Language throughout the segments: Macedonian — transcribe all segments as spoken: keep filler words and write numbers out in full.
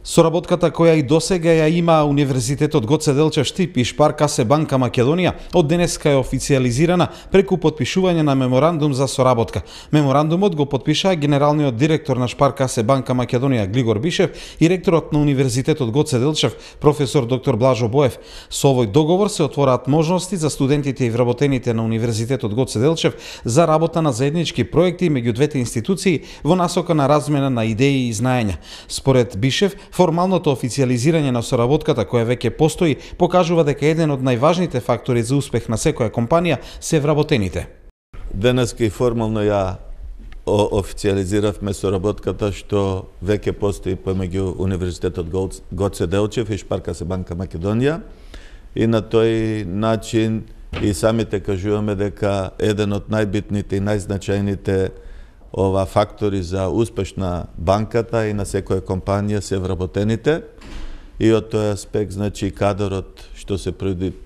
Соработката која и досега ја има Универзитетот Гоце Делчев Штип и Шпаркасе Банка Македонија од денеска е официјализирана преку потпишување на меморандум за соработка. Меморандумот го потпишаа генералниот директор на Шпаркасе Банка Македонија Глигор Бишев и ректорот на Универзитетот Гоце Делчев професор доктор Блажо Боев. Со овој договор се отвораат можности за студентите и вработените на Универзитетот Гоце Делчев за работа на заеднички проекти меѓу двете институции во насока на размена на идеи и знаења. Според Бишев, формалното официјализирање на соработката која веќе постои покажува дека еден од најважните фактори за успех на секоја компанија се вработените. Денеска и формално ја официјализиравме соработката што веќе постои помеѓу Универзитетот Гоце Делчев и Шпаркасе Банка Македонија и на тој начин и самите кажуваме дека еден од најбитните и најзначајните ова фактори за успешна банката и на секоја компанија се вработените и од тој аспект значи кадрот што се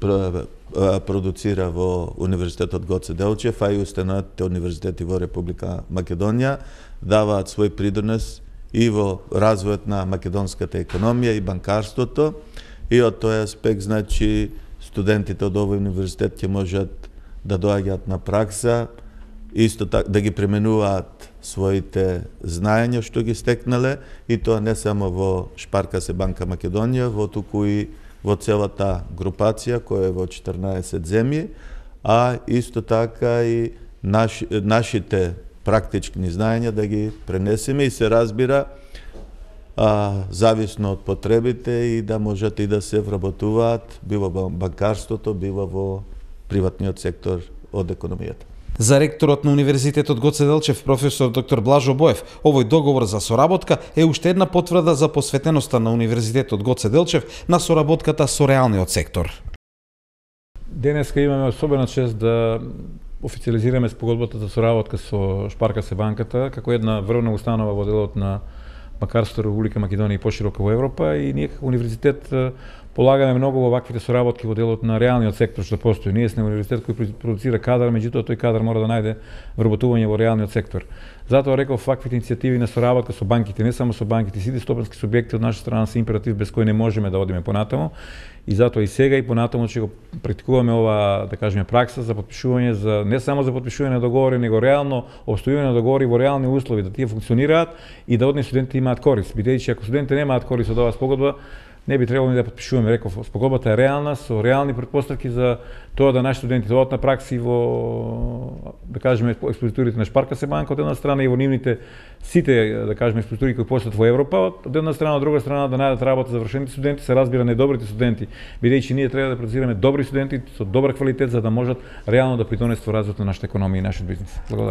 продуцира во Универзитетот Гоце Делчев, а и установите универзитети во Република Македонија даваат свој придонес и во развојот на македонската економија и банкарството и од тој аспект значи студентите од овој универзитет ќе можат да доаѓаат на пракса, исто така да ги применуваат своите знаења што ги стекнале и тоа не само во Шпаркасе Банка Македонија, во туку и во целата групација која е во четрнаесет земји, а исто така и наш, нашите практични знаења да ги пренесеме и се разбира а, зависно од потребите и да можат и да се вработуваат било во банкарството, било во приватниот сектор од економијата. За ректорот на Универзитетот Гоце Делчев професор доктор Блажо Боев, овој договор за соработка е уште една потврда за посветеноста на Универзитетот Гоце Делчев на соработката со реалниот сектор. Денеска имаме особена чест да официјализираме спогодбата за соработка со Шпаркасе банката како една врвна установа во делот на банкарството Република Македонија и пошироко во Европа и ние како универзитет полагаме многу во ваквите соработки во делот на реалниот сектор што постои. Ние сме универзитет кој продуцира кадар, меѓутоа тој кадар мора да најде вработување во реалниот сектор. Затоа реков ваквите иницијативи на соработка со банките, не само со банките, сите стопански субјекти од наша страна се императив без кој не можеме да одиме понатаму. И затоа и сега и понатаму ќе го практикуваме ова, да кажеме, пракса за потпишување за не само за потпишување на договори, него реално обстојување на договори во реални услови, да тие функционираат и да од нив студентите имаат корист. Бидејќи ако студентите немаат корист од оваа спогодба, не би требало ни да потпишуваме. Реков, спогодбата е реална, со реални претпоставки за тоа да наши студенти одат на пракси во, да кажеме, експозиторите на Шпаркасе банка од една страна и во нивните сите, да кажеме, експозитори кои постојат во Европа, од една страна, од друга страна да најдат работа завршените студенти, се разбира недобрите студенти, бидејќи ние треба да продуцираме добри студенти со добар квалитет за да можат реално да придонесат во развојот на нашата економија и нашиот бизнис. Благодарам.